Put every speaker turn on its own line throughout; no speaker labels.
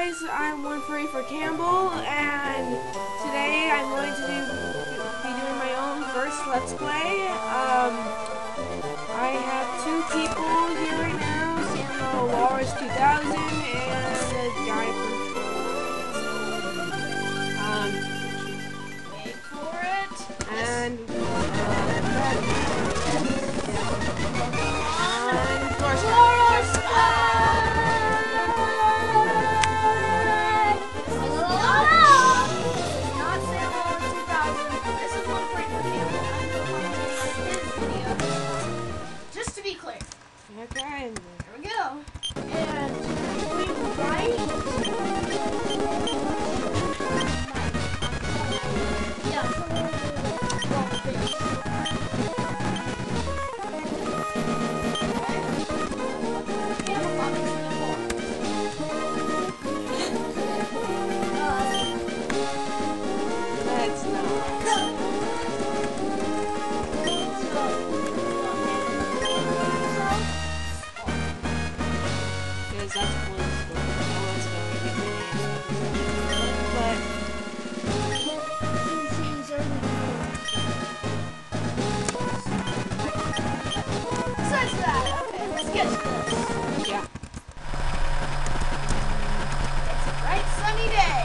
guys, I'm One Free for Campbell, and today I'm going to be doing my own first Let's Play. I have two people here right now, Samuel Walrus 2000 and a guy from
Wait for it.
And
Flora Sky! Not Samuel 2000. This is One Free for Campbell. I'm commentating his video. Just to be clear.
okay.
Here we go. And we right. Yeah.
Let's not. Because that's political. No one's going to be but
Besides that, okay, let's get to this.
yeah.
It's a bright sunny day.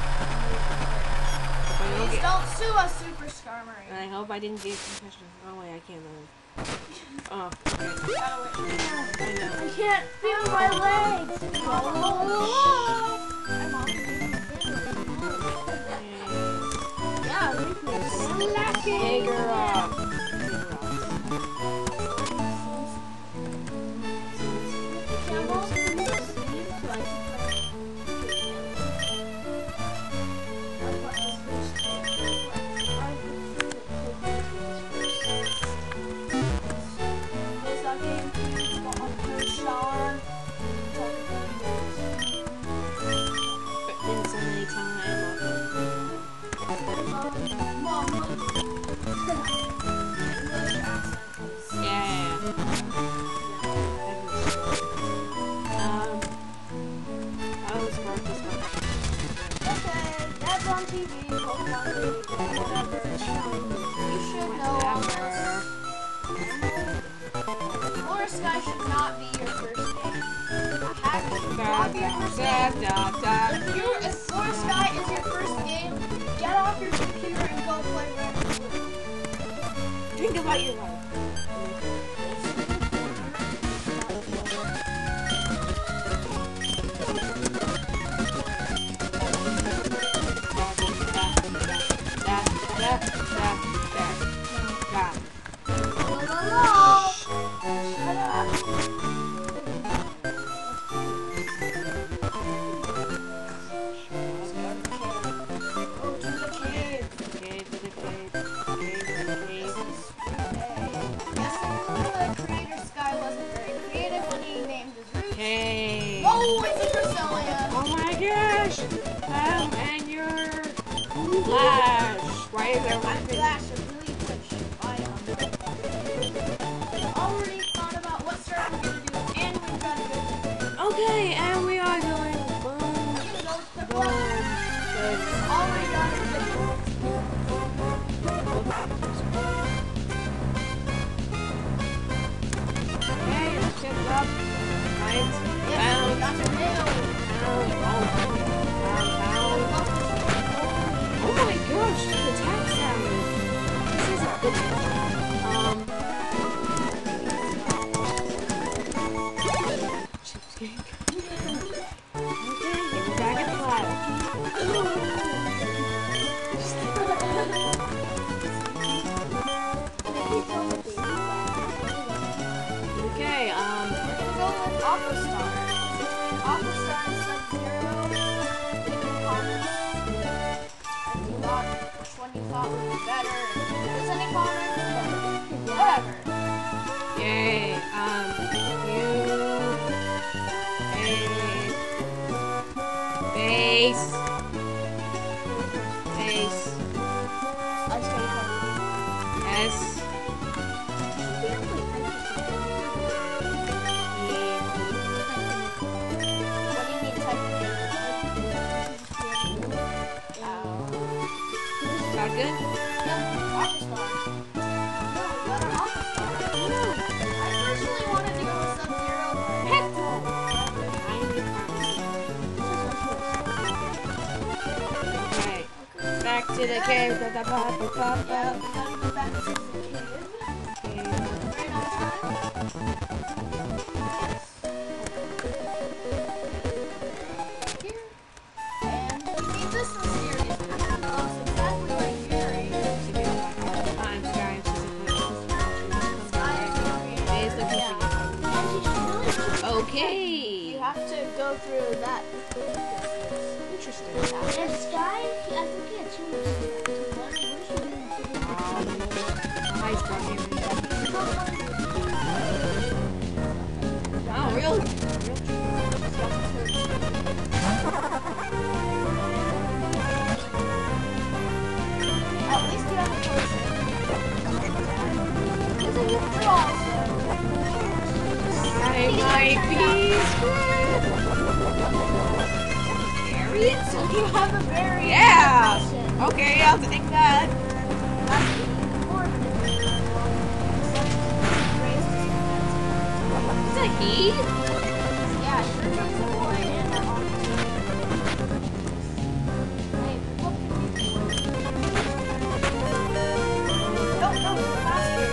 If I don't
Please
get,
don't sue us, Super Skarmory.
and I hope I didn't get concussion. Oh wait, I can't move. Oh, okay.
Gotta wait.
I know.
I can't feel my legs. I'm on. Yeah, slacking.
Take her off. But then so many times. Yeah. I was worth this one.
Okay, that's on TV, Pokemon League, whatever. You should know all this. Flora Sky should not be your first game. Hack your first game. If Flora Sky is your first game, get off your computer and go play Random Blue.
Think about your life.
Shut up. Go to the cave. Yes, the creator Sky wasn't very creative when he named his route.
Okay.
Oh, it's a Cresselia.
Oh my gosh! And your Flash. Why is there one thing?
Flash, a really quick biome. Already thought about what start we're gonna do, and we've got a good thing.
Okay, and we are going boom,
Go with the
boom.
Flash. Already got a good thing.
Okay, let's get up. Right.
Yes, we got your nail.
Oh my gosh, the attack sound. This is a good cheesecake. Okay, get back at the lab. Okay,
We're gonna go with Aqua Star. Aqua Star and Sub-Zero. Comments. And you thought which one you thought would be better. If there's any comments, but whatever.
yay, base. S. good?
Yeah, Aqua Star. No, we got our Aqua Star. I personally wanted to go with Sub-Zero, but
Heck no! Okay, back to the cave.
yeah, we gotta go back to the cave. Right on time. Here. And we made this one serious. Exactly like Gary.
Okay.
You have to go through that.
Interesting.
And Sky, I think he had too much to learn. What is she doing
Nice one, wow, real.
At least you have a person. This is your draw.
I might be scary.
So you have a very
Yeah.
person.
Okay, I'll take that.
That's important.
Is that he?
Yeah, sure is a boy and an officer. Hey, look. No, faster.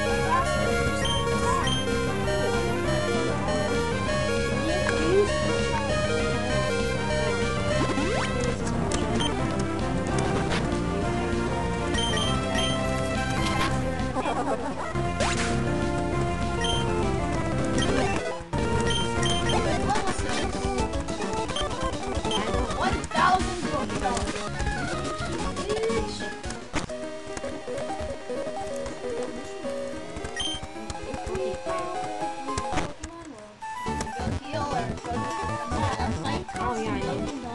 Oh yeah, I know.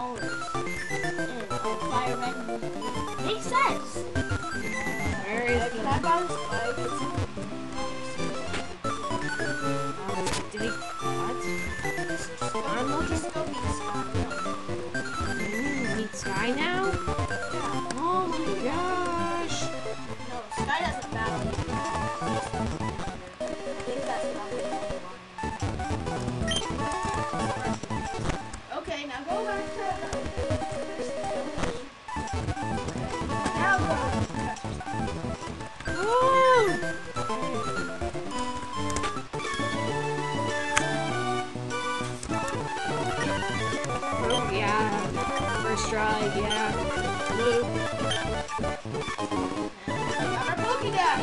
Makes sense.
Where is
Can I buy this bike?
Did he? What?
I'm looking to go meet Scott.
Meet Sky now? Oh my gosh!
No, Sky doesn't battle you. I think that's probably okay, now go back to the first building. Now go to the professor's
Woo! Oh yeah. First try, yeah. Woo.
got our Pokédex.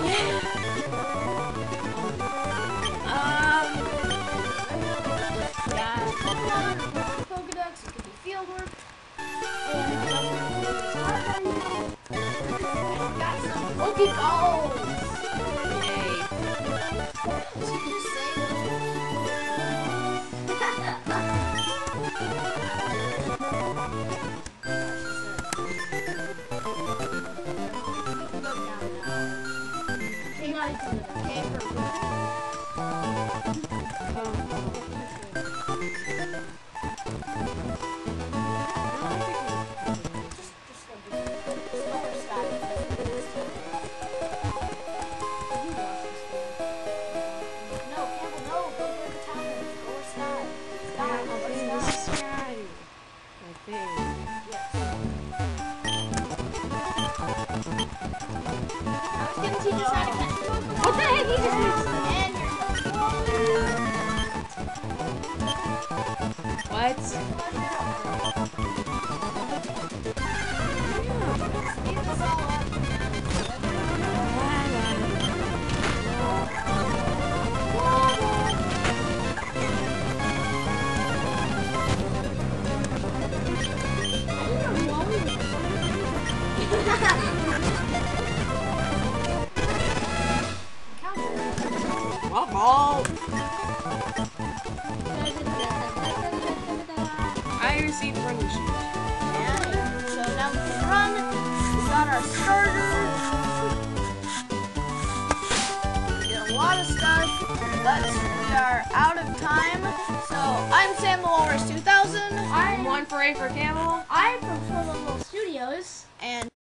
Yeah, Pokemon, Pokédex, it could be field work. And we got some Pokéballs.
Yay.
Did you just say those were
What the heck? He just
and
What?
speed this all up.
Ball. I received running shoes.
And so now we can run. We got our starter. We did a lot of stuff, but we are out of time. So I'm Sam the Walrus 2000.
I'm 1 for A for Camel.
I'm from Flora Studios.
And